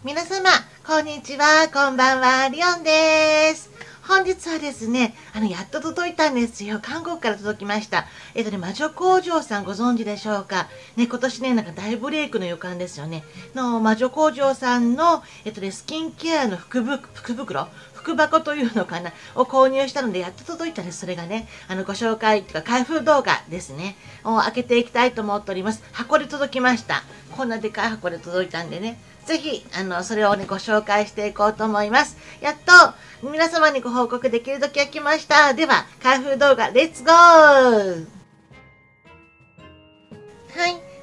皆様、こんにちは、こんばんは、リオンです。本日はですね、やっと届いたんですよ。韓国から届きました。魔女工場さんご存知でしょうか。ね、今年ね、なんか大ブレイクの予感ですよね。魔女工場さんの、スキンケアの福箱というのかなを購入したので、やっと届いたんです。それがね、ご紹介とか開封動画ですね、を開けていきたいと思っております。箱で届きました。こんなでかい箱で届いたんでね、ぜひ、それをね、ご紹介していこうと思います。やっと、皆様にご報告できる時が来ました。では、開封動画、レッツゴー。はい。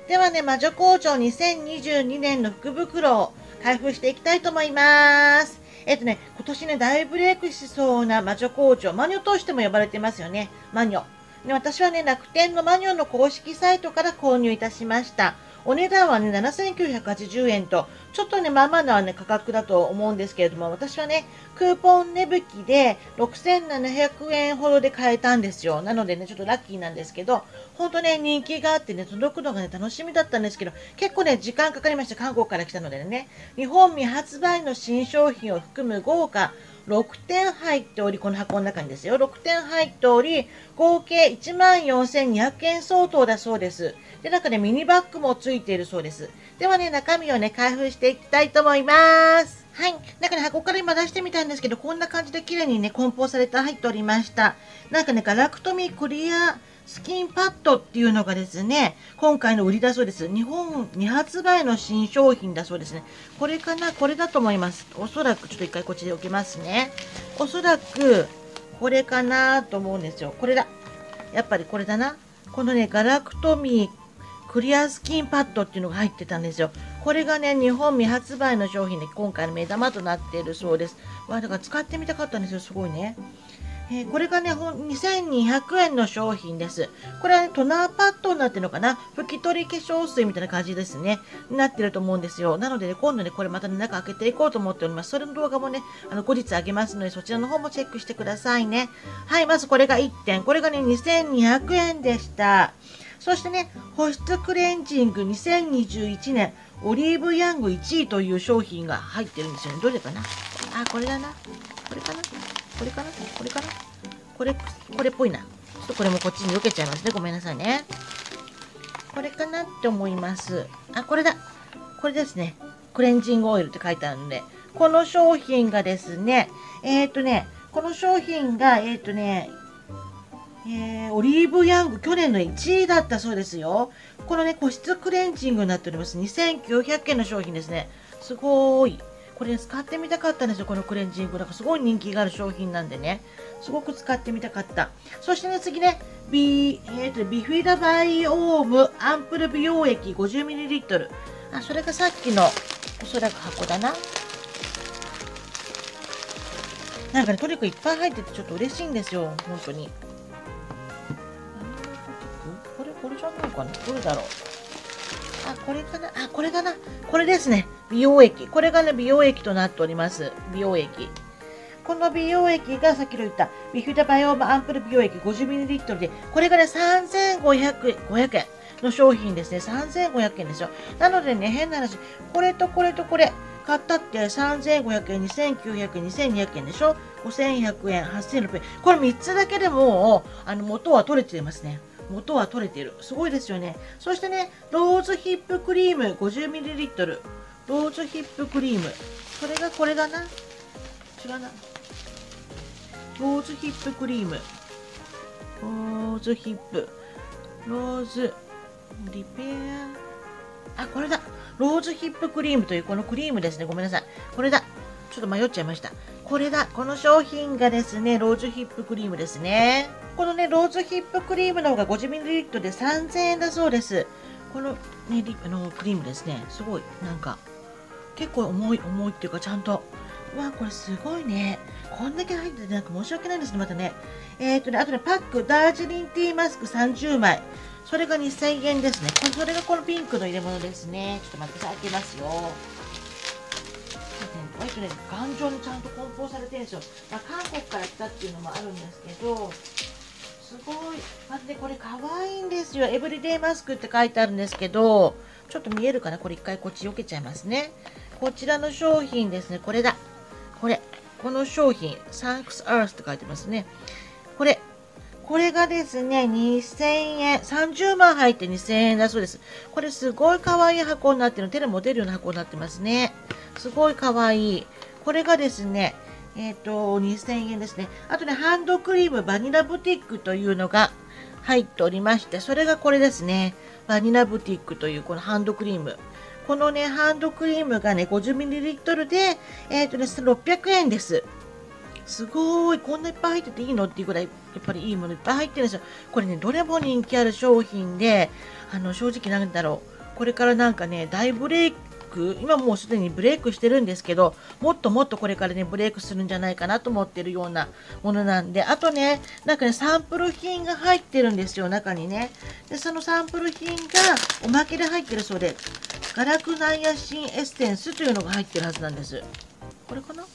ではね、魔女工場2022年の福袋を開封していきたいと思います。今年ね、大ブレイクしそうな魔女工場、マニョとしても呼ばれてますよね。マニョ。で、私はね、楽天のマニョの公式サイトから購入いたしました。お値段はね、7980円と、ちょっとね、まあまあな、ね、価格だと思うんですけれども、私はね、クーポン値引きで6700円ほどで買えたんですよ。なのでね、ちょっとラッキーなんですけど、ほんとね、人気があってね、届くのがね、楽しみだったんですけど、結構ね、時間かかりました。韓国から来たのでね、日本未発売の新商品を含む豪華6点入っており、この箱の中にですよ、6点入っており、合計14,200円相当だそうです。で、なんかね、ミニバッグもついているそうです。ではね、中身をね、開封していきたいと思います。はい。なんかね、箱から今出してみたんですけど、こんな感じで綺麗にね、梱包されて入っておりました。なんかね、ガラクトミクリアスキンパッドっていうのがですね、今回の売りだそうです。日本未発売の新商品だそうですね。これかな、これだと思います。おそらく、ちょっと一回こっちで置きますね。おそらく、これかなと思うんですよ。これだ。やっぱりこれだな。このね、ガラクトミクリアスキンパッドっていうのが入ってたんですよ。これがね、日本未発売の商品で今回の目玉となっているそうです。だから使ってみたかったんですよ。すごいね。これがね、2200円の商品です。これはね、トナーパッドになってるのかな、拭き取り化粧水みたいな感じですね。なってると思うんですよ。なのでね、今度ね、これまたね、中開けていこうと思っております。それの動画もね、後日あげますので、そちらの方もチェックしてくださいね。はい、まずこれが1点。これがね、2200円でした。そしてね、保湿クレンジング2021年オリーブヤング1位という商品が入ってるんですよね。どれかなあ、これだな。これかなこれかなこれかなこれっぽいな。ちょっとこれもこっちに避けちゃいますね。ごめんなさいね。これかなって思います。あ、これだ。これですね。クレンジングオイルって書いてあるので、この商品がですね、この商品が、オリーブヤング去年の1位だったそうですよ。このね、保湿クレンジングになっております。2900円の商品ですね。すごーい。これ、使ってみたかったんですよ、このクレンジング。なんかすごい人気がある商品なんでね。すごく使ってみたかった。そしてね、次ね、ビフィラバイオームアンプル美容液 50ml。あ、それがさっきの、おそらく箱だな。なんかね、とにかくいっぱい入っててちょっと嬉しいんですよ、本当に。これじゃないかな、どれだろう。あ、これかなあ、これだな。これですね。美容液。これがね、美容液となっております。美容液。この美容液がさっきの言ったビフィダバイオームアンプル美容液 50ml で、これがね、3500円の商品ですね。3500円ですよ。なのでね、変な話、これとこれとこれ、買ったって3500円、2900円、2200円でしょ ?5100 円、8600円。これ3つだけでも元は取れていますね。元は取れている。すごいですよね。そしてね、ローズヒップクリーム 50ml。ローズヒップクリーム。それがこれだな。違うな。ローズヒップクリーム。ローズヒップ。ローズリペア。あ、これだ。ローズヒップクリームというこのクリームですね。ごめんなさい。これだ。ちょっと迷っちゃいました。これだ。この商品がですね、ローズヒップクリームですね。このね、ローズヒップクリームの方が 50ml で3000円だそうです。このね、クリームですね。すごい。なんか、結構重いっていうか、ちゃんと。うわ、これすごいね。こんだけ入っててなんか申し訳ないんですね、またね。あとね、パック、ダージリンティーマスク30枚。それが2000円ですね。それがこのピンクの入れ物ですね。ちょっと待って、開けますよ。頑丈にちゃんと梱包されてるんですよ。まあ、韓国から来たっていうのもあるんですけど、すごい。まずね、これ可愛いんですよ。エブリデイマスクって書いてあるんですけど、ちょっと見えるかなこれ一回こっち避けちゃいますね。 こちらの商品ですね。これだ。この商品、Thanks Earth って書いてますね。これがですね、2000円、30万入って2000円だそうです。これすごい可愛い箱になってるの。手で持てるような箱になってますね。すごい可愛い。これがですね、2000円ですね。あとね、ハンドクリームバニラブティックというのが入っておりまして、それがこれですね。バニラブティックというこのハンドクリーム。このね、ハンドクリームがね、50ml で、600円です。すごい、こんないっぱい入ってていいのっていうぐらい、やっぱりいいものいっぱい入ってるんですよ。これね、どれも人気ある商品で、正直なんだろう。これからなんかね、大ブレイク、今もうすでにブレイクしてるんですけど、もっともっとこれからね、ブレイクするんじゃないかなと思ってるようなものなんで、あとね、なんかね、サンプル品が入ってるんですよ、中にね。で、そのサンプル品がおまけで入ってるそうで、ガラクナイアシンエッセンスというのが入ってるはずなんです。これかな？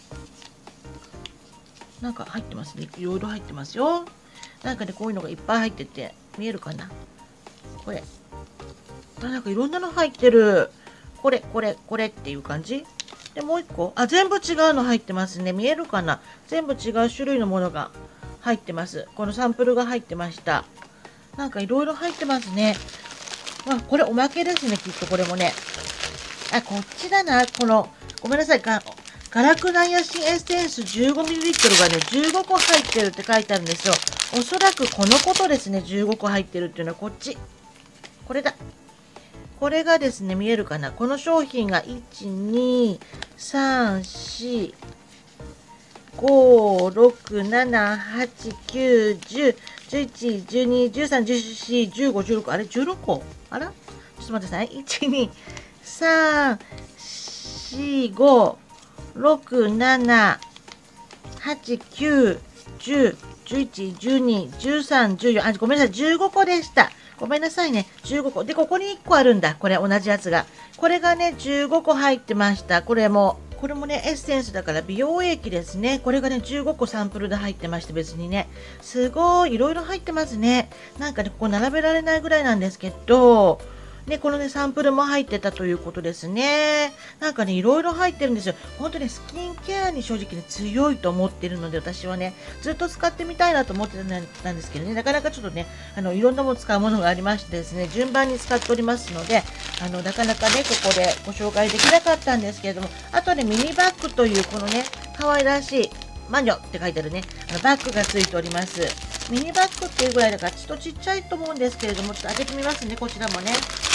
なんか入ってますね。いろいろ入ってますよ。なんかね、こういうのがいっぱい入ってて、見えるかな？これ。なんかいろんなの入ってる。これっていう感じ。で、もう一個。全部違うの入ってますね。見えるかな？全部違う種類のものが入ってます。このサンプルが入ってました。なんかいろいろ入ってますね。これおまけですね、きっとこれもね。こっちだな。ごめんなさい。ガラクナイアシンエッセンス 15ml がね、15個入ってるって書いてあるんですよ。おそらくこのことですね、15個入ってるっていうのはこっち。これだ。これがですね、見えるかな。この商品が1、2、3、4、5、6、7、8、9、10、11、12、13、14、15、16、あれ ?16 個あらちょっと待ってください。1、2、3、4、5、6、7、8、9、10、11、12、13、14、ごめんなさい、15個でした。ごめんなさいね、15個。で、ここに1個あるんだ。これ、同じやつが。これがね、15個入ってました。これもね、エッセンスだから美容液ですね。これがね、15個サンプルで入ってまして、別にね、すごい、いろいろ入ってますね。なんかね、ここ並べられないぐらいなんですけど、ね、このね、サンプルも入ってたということですね。なんかね、いろいろ入ってるんですよ。本当にスキンケアに正直ね、強いと思ってるので、私はね、ずっと使ってみたいなと思ってたんですけどね、なかなかちょっとね、いろんなもの使うものがありましてですね、順番に使っておりますので、なかなかね、ここでご紹介できなかったんですけれども、あとね、ミニバッグというこのね、可愛らしい、マニョって書いてあるね、バッグがついております。ミニバッグっていうぐらいだから、ちょっとちっちゃいと思うんですけれども、ちょっと開けてみますね、こちらもね。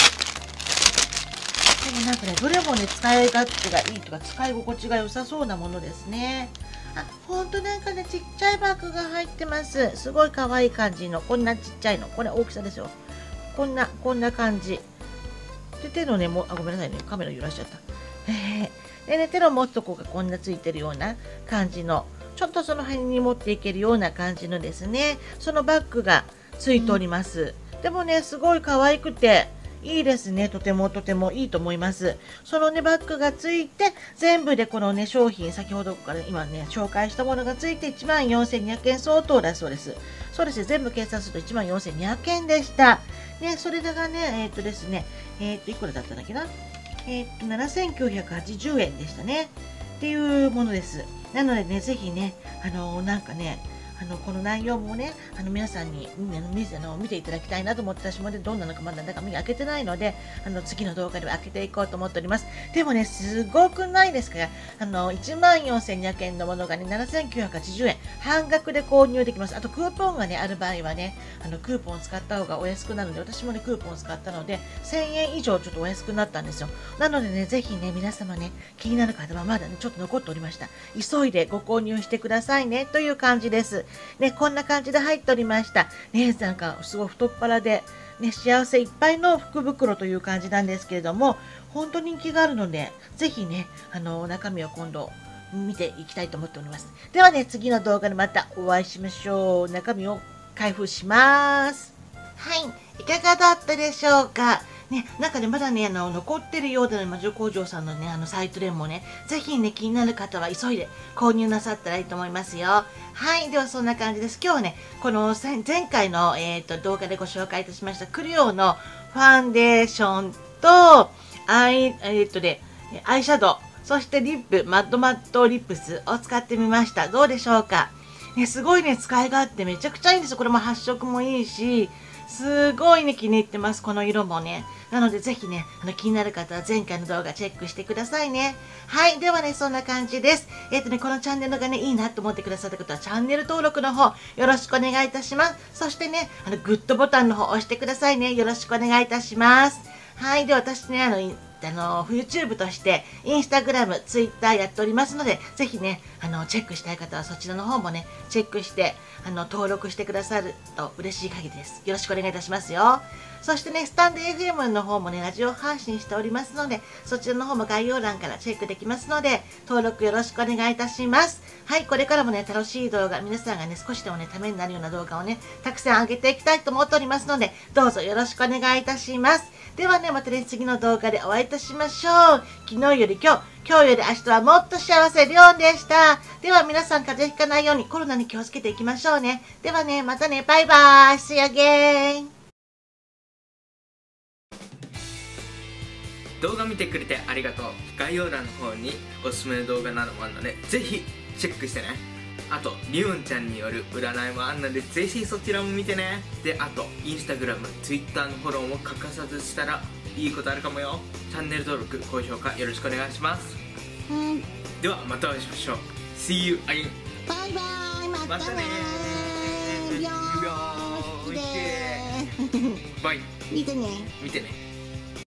でもなんかね、どれもね、使い勝手がいいとか、使い心地が良さそうなものですね。ほんとなんかね、ちっちゃいバッグが入ってます。すごい可愛い感じの、こんなちっちゃいの。これ大きさですよ。こんな感じ。で、手のね、ごめんなさいね、カメラ揺らしちゃった。でね、手の持つとこがこんなついてるような感じの、ちょっとその辺に持っていけるような感じのですね、そのバッグがついております。でもね、すごい可愛くて、いいですね。とてもいいと思います。そのね、バッグがついて、全部でこのね、商品、先ほどから今ね、紹介したものがついて14,200円相当だそうです。そうですね、全部計算すると14,200円でした。ね、それがね、ですね、いくらだったんだっけな7,980円でしたね。っていうものです。なのでね、ぜひね、なんかね、この内容もね、皆さんに見ていただきたいなと思って、私もね、どんなのかまだ中身が開けてないので、次の動画では開けていこうと思っております。でもね、すごくないですか？14,200円のものがね、7,980円。半額で購入できます。あと、クーポンがね、ある場合はね、クーポンを使った方がお安くなるので、私もね、クーポンを使ったので、1000円以上ちょっとお安くなったんですよ。なのでね、ぜひね、皆様ね、気になる方はまだね、ちょっと残っておりました。急いでご購入してくださいね、という感じです。ね、こんな感じで入っておりました。ね、なんかすごい太っ腹で、ね、幸せいっぱいの福袋という感じなんですけれども、本当に人気があるので、ぜひね、中身を今度見ていきたいと思っております。ではね、次の動画でまたお会いしましょう。中身を開封します。はい、いかがだったでしょうか。ね、なんかね、まだね、残ってるようでの魔女工場さんのね、サイトでもね、ぜひね、気になる方は急いで購入なさったらいいと思いますよ。はい、ではそんな感じです。今日はね、この前回の、動画でご紹介いたしました、クリオのファンデーションと、アイシャドウそしてリップ、マッドマットリップスを使ってみました。どうでしょうか。ね、すごいね、使い勝手めちゃくちゃいいんですよ。これも発色もいいし、すごいね、気に入ってます。この色もね。なので、ぜひね、気になる方は前回の動画チェックしてくださいね。はい。ではね、そんな感じです。このチャンネルがね、いいなと思ってくださった方は、チャンネル登録の方、よろしくお願いいたします。そしてね、グッドボタンの方押してくださいね。よろしくお願いいたします。はい。で、私ね、YouTube として、Instagram、Twitter やっておりますので、ぜひね、チェックしたい方はそちらの方もね、チェックして、登録してくださると嬉しい限りです。よろしくお願いいたしますよ。そしてね、スタンド FM の方もね、ラジオ配信しておりますので、そちらの方も概要欄からチェックできますので、登録よろしくお願いいたします。はい、これからもね、楽しい動画、皆さんがね、少しでもね、ためになるような動画をね、たくさん上げていきたいと思っておりますので、どうぞよろしくお願いいたします。ではね、またね、次の動画でお会いいたしましょう。昨日より今日より明日はもっと幸せ、りょんでした。では皆さん風邪ひかないようにコロナに気をつけていきましょうね。ではね、またね、バイバイ。See you again。 動画見てくれてありがとう。概要欄の方におすすめの動画などもあるので、ぜひチェックしてね。あと、りおんちゃんによる占いもあるので、ぜひそちらも見てね。で、あと、インスタグラム、ツイッターのフォローも欠かさずしたらいいことあるかもよ。チャンネル登録、高評価よろしくお願いします。では、またお会いしましょう。See you again。 バイバイ、またねー。 バイ。 見てね。 見てね。